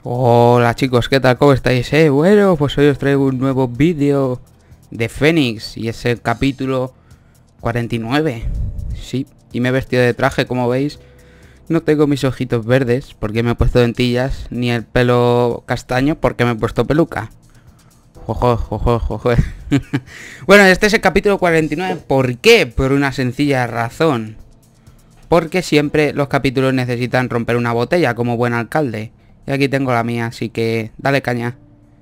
Hola chicos, ¿qué tal? ¿Cómo estáis? Bueno, pues hoy os traigo un nuevo vídeo de Fénix y es el capítulo 49. Sí, y me he vestido de traje, como veis. No tengo mis ojitos verdes porque me he puesto lentillas, ni el pelo castaño porque me he puesto peluca. Ojo, ojo, ojo. Bueno, este es el capítulo 49. ¿Por qué? Por una sencilla razón. Porque siempre los capítulos necesitan romper una botella como buen alcalde. Y aquí tengo la mía, así que dale caña.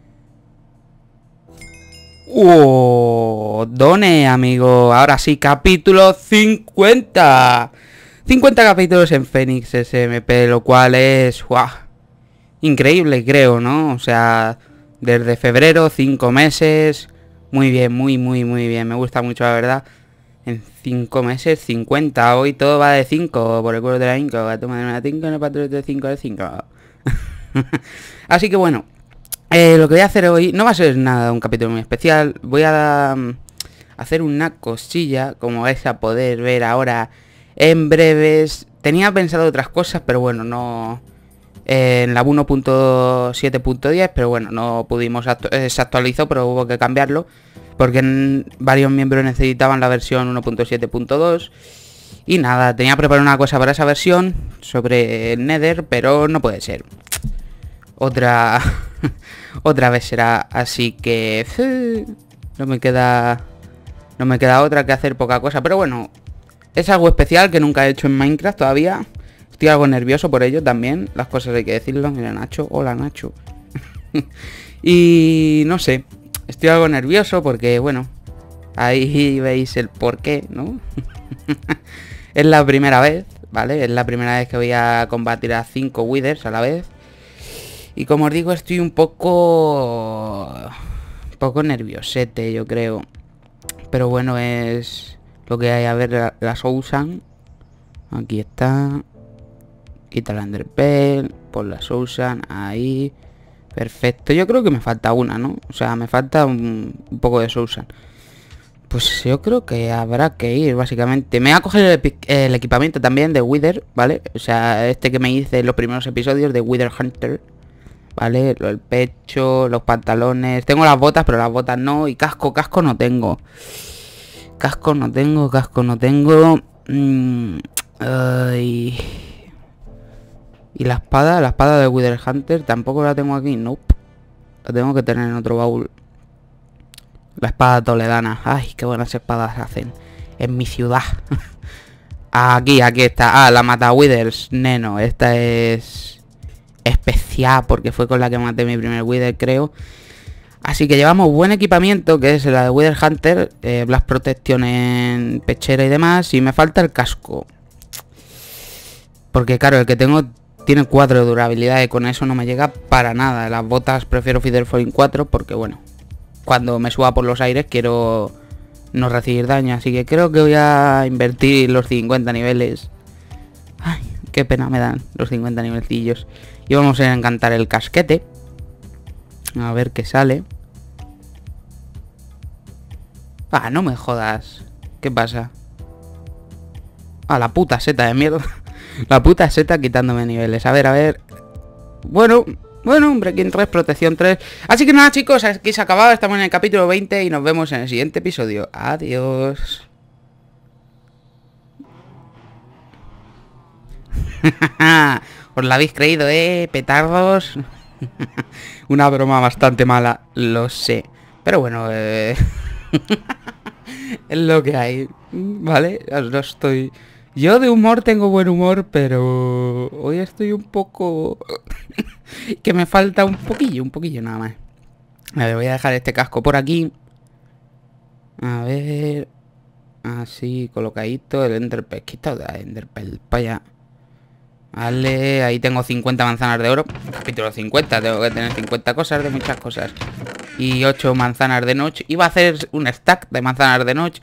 Done, amigo. Ahora sí, capítulo 50. 50 capítulos en Fénix SMP, lo cual es... ¡guau! Increíble, creo, ¿no? O sea, desde febrero, 5 meses. Muy bien, muy bien. Me gusta mucho, la verdad. En 5 meses, 50. Hoy todo va de 5. Por el culo de la 5. Va a tomar una 5 en el patrón de 5 de 5. Así que bueno, lo que voy a hacer hoy no va a ser nada un capítulo muy especial. Voy a hacer una cosilla, como vais a poder ver ahora en breves. Tenía pensado otras cosas, pero bueno, no... en la 1.7.10, pero bueno, no pudimos, se actualizó, pero hubo que cambiarlo, porque varios miembros necesitaban la versión 1.7.2. Y nada, tenía preparado una cosa para esa versión, sobre el Nether, pero no puede ser. Otra otra vez será, así que no me queda otra que hacer poca cosa, pero bueno, es algo especial que nunca he hecho en Minecraft todavía. Estoy algo nervioso por ello también, las cosas hay que decirlo. Mira, Nacho, hola Nacho. Y no sé, estoy algo nervioso porque bueno, ahí veis el porqué, ¿no? Es la primera vez, ¿vale? Es la primera vez que voy a combatir a 5 Withers a la vez. Y como os digo, estoy un poco nerviosete, yo creo. Pero bueno, es lo que hay. A ver, la Sousan. Aquí está. Quita la Enderpearl. Por la Sousan. Ahí. Perfecto. Yo creo que me falta una, ¿no? O sea, me falta un poco de Sousan. Pues yo creo que habrá que ir, básicamente. Me voy a coger el equipamiento también de Wither, ¿vale? O sea, este que me hice en los primeros episodios de Wither Hunter. Vale, el pecho, los pantalones. Tengo las botas, pero las botas no. Y casco no tengo. Casco no tengo. Ay. Y la espada de Wither Hunter tampoco la tengo aquí. Nope. La tengo que tener en otro baúl. La espada toledana. Ay, qué buenas espadas hacen en mi ciudad. Aquí está. Ah, la mata Withers. Neno, esta es especial porque fue con la que maté mi primer Wither, creo. Así que llevamos buen equipamiento, que es la de Wither Hunter, Blast Protection en pechera y demás. Y me falta el casco, porque claro, el que tengo tiene 4 de durabilidad y con eso no me llega para nada. Las botas prefiero Feather Falling 4 porque bueno, cuando me suba por los aires quiero no recibir daño. Así que creo que voy a invertir los 50 niveles. Ay, qué pena me dan los 50 nivelcillos. Y vamos a encantar el casquete. A ver qué sale. Ah, no me jodas. ¿Qué pasa? Ah, la puta seta de mierda. La puta seta quitándome niveles. A ver. Bueno, Breaking 3, protección 3. Así que nada, chicos, aquí se ha acabado. Estamos en el capítulo 20 y nos vemos en el siguiente episodio. Adiós. Os la habéis creído, petardos. Una broma bastante mala, lo sé. Pero bueno, es lo que hay, ¿vale? No estoy... Yo de humor tengo buen humor, pero hoy estoy un poco... que me falta un poquillo nada más. A ver, voy a dejar este casco por aquí. A ver... Así, colocadito, el Enderpearl. Quita de Enderpearl para allá. Vale, ahí tengo 50 manzanas de oro. Capítulo 50, tengo que tener 50 cosas de muchas cosas. Y 8 manzanas de noche. Iba a hacer un stack de manzanas de noche,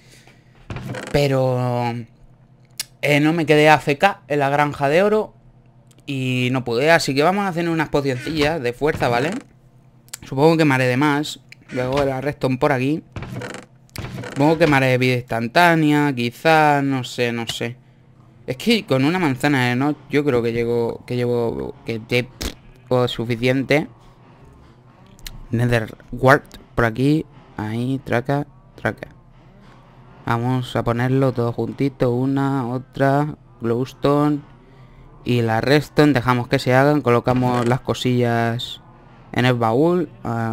pero no me quedé AFK en la granja de oro y no pude, así que vamos a hacer unas pocioncillas de fuerza, ¿vale? Supongo que me haré de más. Luego la redstone por aquí. Supongo que me haré de vida instantánea, quizás, no sé. Es que con una manzana de noche yo creo que o suficiente. Nether Wart por aquí. Ahí, traca. Vamos a ponerlo todo juntito. Una, otra, glowstone y la redstone. Dejamos que se hagan. Colocamos las cosillas en el baúl.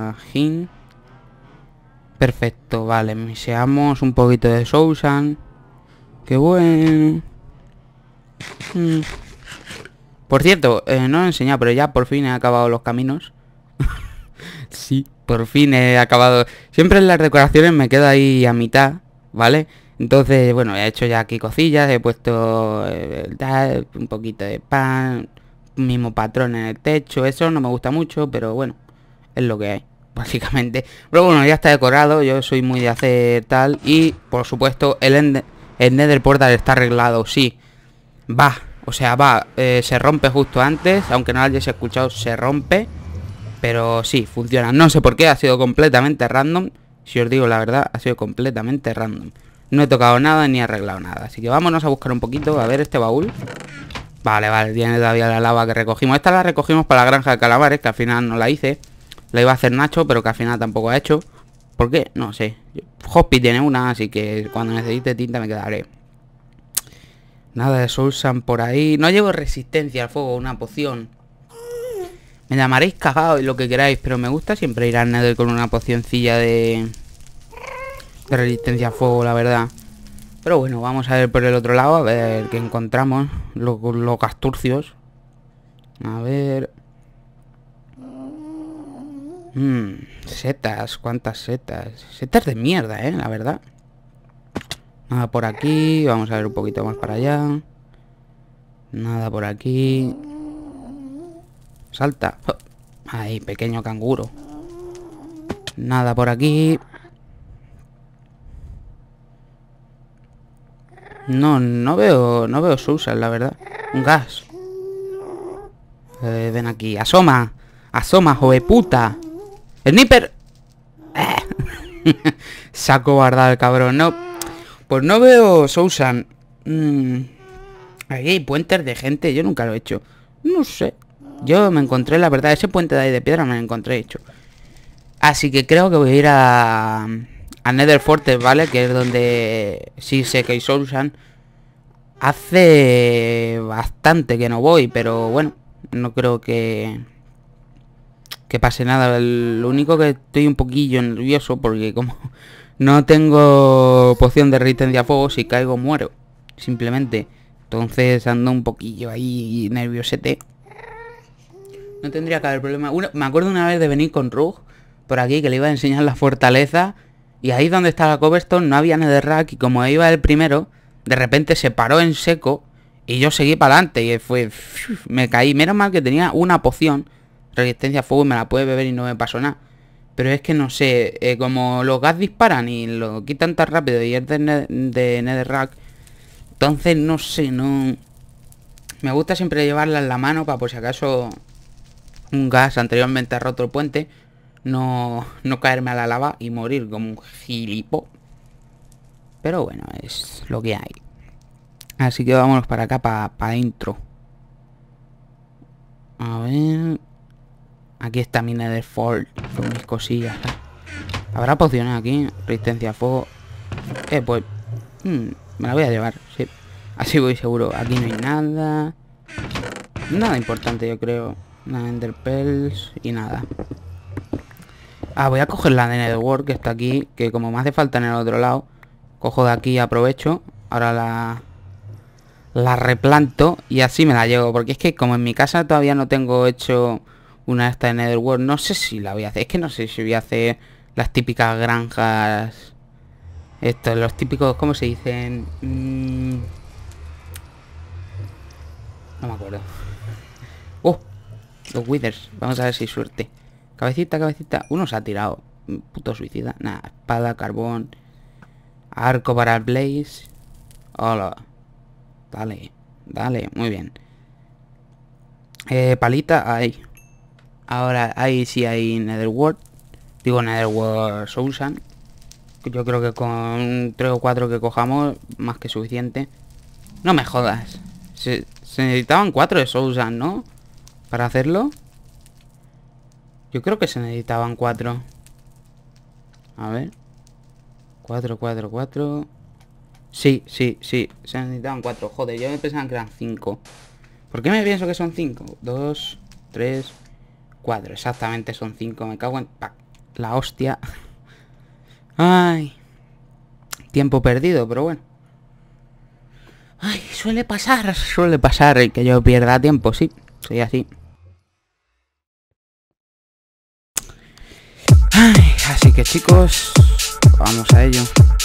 Perfecto, vale. Miseamos un poquito de Sousan. Qué bueno. Por cierto, no lo he enseñado, pero ya por fin he acabado los caminos. Sí, por fin he acabado. Siempre en las decoraciones me quedo ahí a mitad, ¿vale? Entonces, bueno, he hecho ya aquí cosillas. He puesto un poquito de pan, mismo patrón en el techo. Eso no me gusta mucho, pero bueno, es lo que hay, básicamente. Pero bueno, ya está decorado. Yo soy muy de hacer tal. Y, por supuesto, el Nether Portal está arreglado, sí. Va, o sea, va, se rompe justo antes. Aunque no lo hayáis escuchado, se rompe. Pero sí, funciona. No sé por qué, ha sido completamente random. Si os digo la verdad, ha sido completamente random. No he tocado nada ni he arreglado nada. Así que vámonos a buscar un poquito. A ver este baúl. Vale, tiene todavía la lava que recogimos. Esta la recogimos para la granja de calamares, que al final no la hice. La iba a hacer Nacho, pero que al final tampoco ha hecho. ¿Por qué? No sé. Hoppy tiene una, así que cuando necesite tinta me quedaré. Nada de Soulsan por ahí. No llevo resistencia al fuego, una poción. Me llamaréis cagado y lo que queráis, pero me gusta siempre ir al Nether con una pocioncilla de resistencia a fuego, la verdad. Pero bueno, vamos a ver por el otro lado, a ver qué encontramos. Los casturcios. A ver. Setas, ¿cuántas setas? Setas de mierda, la verdad. Nada por aquí, vamos a ver un poquito más para allá. Nada por aquí. Salta. Ahí, pequeño canguro. Nada por aquí. No veo Sousan, la verdad. Un gas. Ven aquí. Asoma. Asoma, joveputa. Sniper. Saco guardado el cabrón. No. Pues no veo Sousan. Aquí hay puentes de gente. Yo nunca lo he hecho. No sé. Yo me encontré, la verdad, ese puente de ahí de piedra me lo encontré hecho. Así que creo que voy a ir a Nether Fortress, ¿vale? Que es donde sí sé que hay Sousan. Hace bastante que no voy, pero bueno, no creo que pase nada. Lo único que estoy un poquillo nervioso porque como no tengo poción de resistencia a fuego, si caigo muero, simplemente. Entonces ando un poquillo ahí nerviosete. No tendría que haber problema. Me acuerdo una vez de venir con Rug por aquí, que le iba a enseñar la fortaleza. Y ahí donde está la cobblestone no había netherrack. Y como iba el primero, de repente se paró en seco. Y yo seguí para adelante. Y fue... me caí. Menos mal que tenía una poción. Resistencia a fuego y me la pude beber y no me pasó nada. Pero es que no sé. Como los gas disparan y lo quitan tan rápido y es de netherrack. Entonces no sé, no... Me gusta siempre llevarla en la mano para por si acaso... un gas anteriormente ha roto el puente, no caerme a la lava y morir como un gilipo. Pero bueno, es lo que hay. Así que vámonos para acá, para adentro. A ver. Aquí está mi Nether Fort con mis cosillas. ¿Habrá pociones aquí? Resistencia a fuego. Pues... me la voy a llevar, sí. Así voy seguro. Aquí no hay nada. Nada importante, yo creo. Nada, Ender Pearls y nada. Voy a coger la de Netherworld que está aquí, que como me hace falta en el otro lado, cojo de aquí y aprovecho. Ahora la replanto y así me la llevo, porque es que como en mi casa todavía no tengo hecho una de estas de Netherworld, no sé si la voy a hacer. Es que no sé si voy a hacer las típicas granjas. Los típicos, ¿cómo se dicen? No me acuerdo. Los withers, vamos a ver si hay suerte. Cabecita, cabecita. Uno se ha tirado. Puto suicida. Nada, espada, carbón. Arco para el blaze. Hola. Dale, dale, muy bien. Palita, ahí. Ahora, ahí sí hay Netherworld. Digo Netherworld Sousan. Yo creo que con 3 o 4 que cojamos, más que suficiente. No me jodas. Se necesitaban 4 de Sousan, ¿no? Para hacerlo. Yo creo que se necesitaban 4. A ver. 4, 4, 4. Sí, sí, sí. Se necesitaban 4. Joder, yo me pensaba que eran 5. ¿Por qué me pienso que son 5? 2, 3, 4. Exactamente son 5. Me cago en... la hostia. Ay. Tiempo perdido, pero bueno. Ay, suele pasar que yo pierda tiempo, sí. Soy así. Ay, así que chicos, vamos a ello.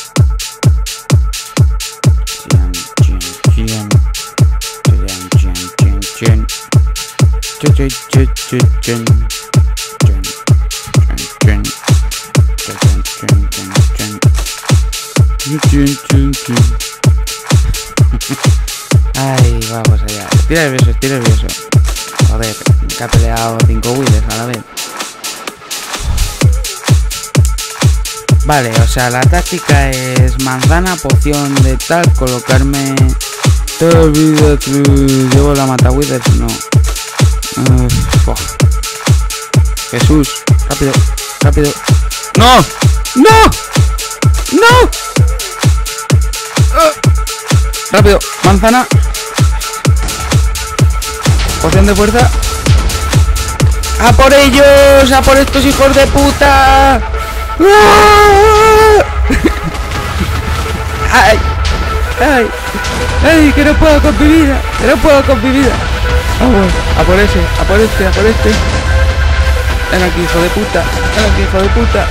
Ay, vamos allá. Estoy nervioso. Joder, que ha peleado 5 wheelers a la vez. Vale, o sea, la táctica es manzana, poción de tal, colocarme todo el vídeo. Llevo la mata withers, no. Jesús, rápido, rápido. ¡No! ¡No! ¡No! Rápido, manzana. Poción de fuerza. ¡A por ellos! ¡A por estos hijos de puta! ¡Ay! ¡Ay! ¡Ay! ¡Que no puedo con mi vida! ¡Que no puedo con mi vida! Vamos, a por ese, a por este, a por este. Ven aquí, hijo de puta. Ven aquí, hijo de puta.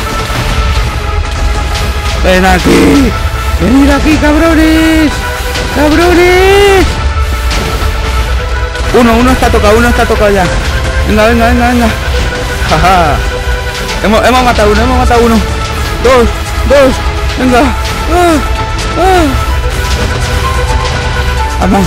Ven aquí. Venid aquí, cabrones. ¡Cabrones! Uno está tocado ya. Venga. Jaja. Hemos matado uno. Dos. Venga. Vamos.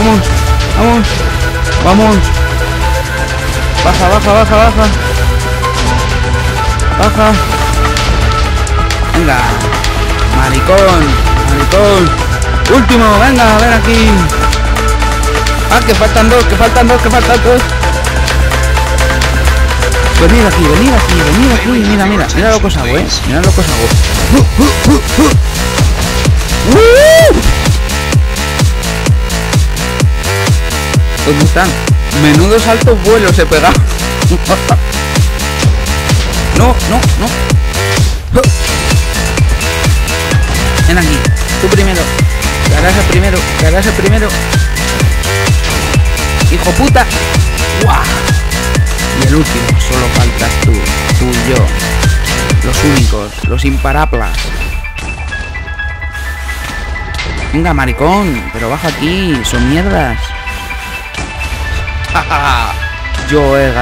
Baja. Venga. Maricón. Último, venga, ven aquí. Ah, que faltan dos. Venid aquí. Mira lo que os hago, Mira lo que os hago. ¿Dónde están? Menudos altos vuelos he pegado. No. Ven aquí, tú primero. Garage primero. Hijo puta. ¡Guau! Y el último, solo faltas tú y yo. Los únicos, los imparaplas. Venga, maricón, pero baja aquí, son mierdas. Yo he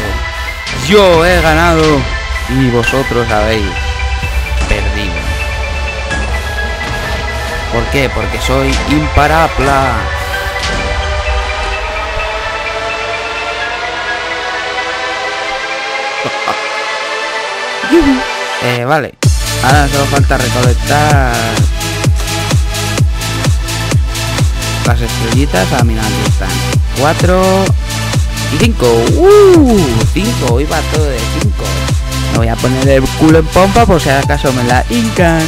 ganado. Y vosotros habéis perdido. ¿Por qué? Porque soy imparapla. Vale. Ahora solo falta recolectar las estrellitas. Ah, mira, aquí están. 4 y 5. 5. Hoy va todo de 5. Me voy a poner el culo en pompa por si acaso me la hincan.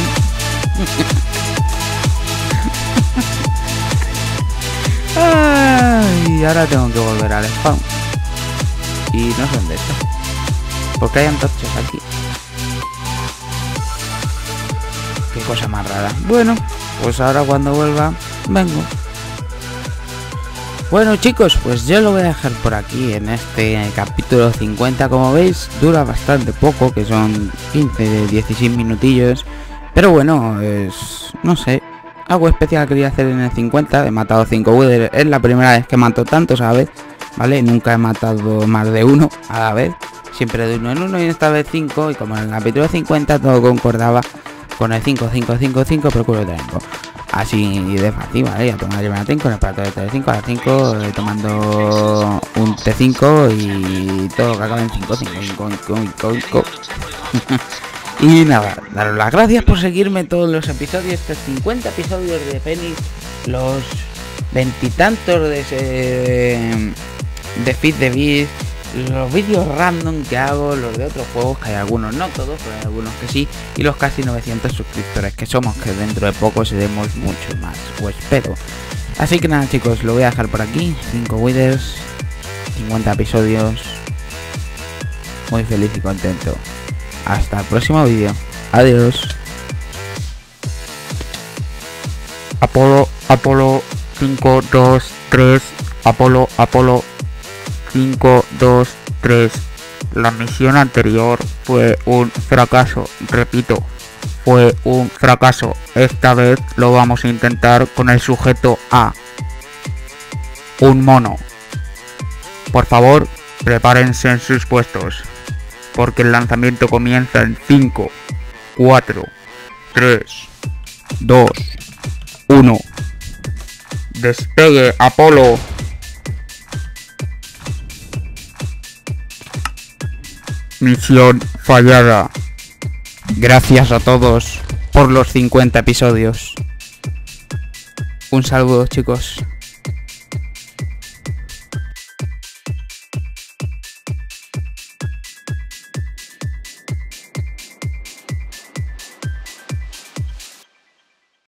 Ay, ahora tengo que volver al spawn. Y no sé dónde está. Porque hay antorchas aquí. Qué cosa más rara. Bueno, pues ahora cuando vuelva, vengo. Bueno chicos, pues yo lo voy a dejar por aquí en este capítulo 50. Como veis, dura bastante poco, que son 15-16 minutillos. Pero bueno, no sé, algo especial quería hacer en el 50. He matado 5 withers, es la primera vez que mato tantos a la vez, ¿vale? Nunca he matado más de uno a la vez, siempre de uno en uno, y esta vez 5. Y como en el capítulo 50 todo concordaba con el 5, pero culo de tiempo. Así de fácil, ¿vale? Ya tomando el T5 con el plato de T5 a las 5, tomando un T5 y todo que acaba en 5. Y nada, daros las gracias por seguirme todos los episodios, estos 50 episodios de Phoenix, los veintitantos de Feed the Beast, los vídeos random que hago, los de otros juegos, que hay algunos, no todos, pero hay algunos que sí, y los casi 900 suscriptores que somos, que dentro de poco seremos mucho más, o espero. Así que nada, chicos, lo voy a dejar por aquí. 5 Withers, 50 episodios. Muy feliz y contento. Hasta el próximo vídeo. Adiós. Apolo 5, 2, 3. Apolo 5, 2, 3. La misión anterior fue un fracaso. Repito, fue un fracaso. Esta vez lo vamos a intentar con el sujeto A. Un mono. Por favor, prepárense en sus puestos, porque el lanzamiento comienza en 5, 4, 3, 2, 1. Despegue, Apolo. Misión fallada. Gracias a todos por los 50 episodios. Un saludo, chicos.